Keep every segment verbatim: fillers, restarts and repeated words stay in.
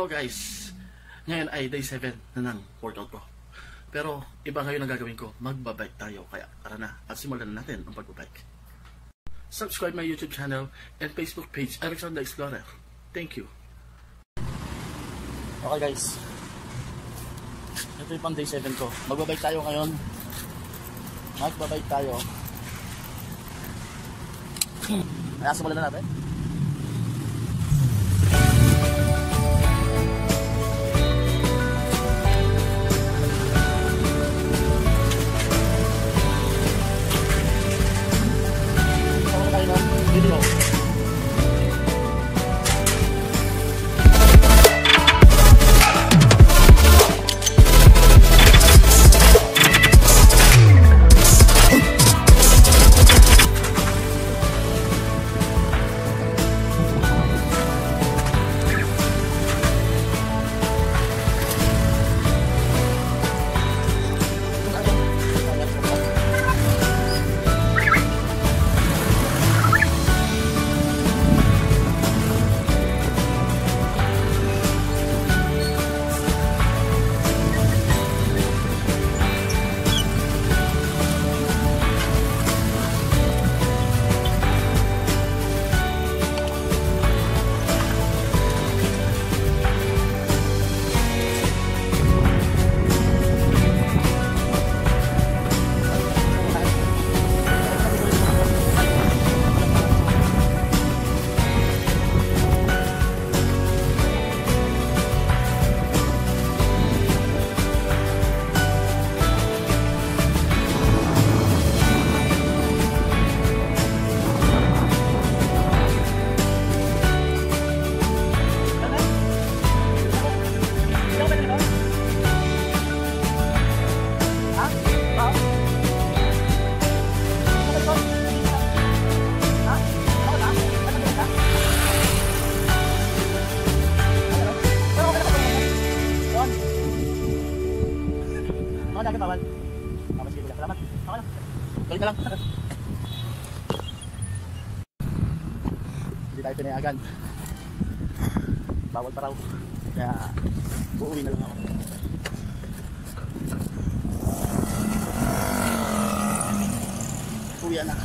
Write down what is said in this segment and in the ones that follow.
Hello guys! Ngayon ay day seven na ng workout ko. Pero iba ngayon ang gagawin ko, magbabike tayo. Kaya tara na at simulan na natin ang pagbabike. Subscribe my YouTube channel and Facebook page, Alexander Explorer. Thank you. Okay guys, ito yung pang day seven ko. Magbabike tayo ngayon. Magbabike tayo. Kaya simulan na natin. Galing na lang. Hindi tayo pinayagan. Bawal pa raw. Kaya uuwi na lang ako. Uwi na.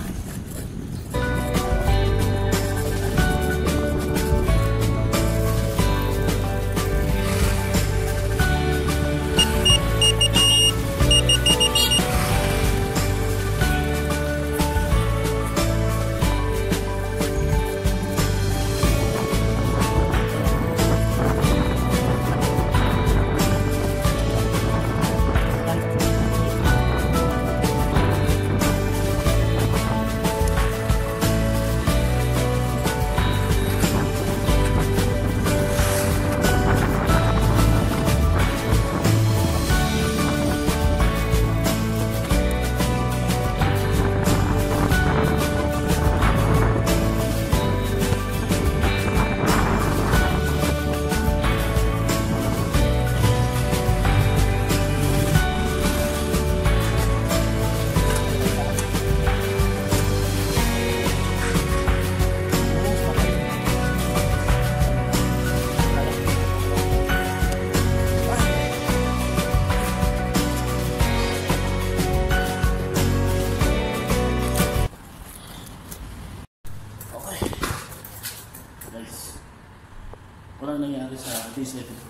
Walang nangyari sa day seven ko.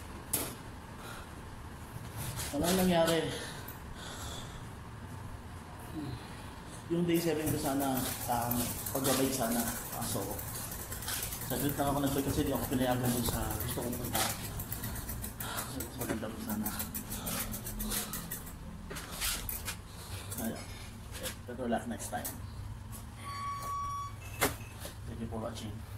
Walang nangyari. Yung day seven ko sana, um, pagbabike sana. Kaso, saglit lang ako nagbike kasi di ako pinayagan dun sa gusto kong punta. So, maganda ko sana. Ayan. Better luck next time. Thank you for watching.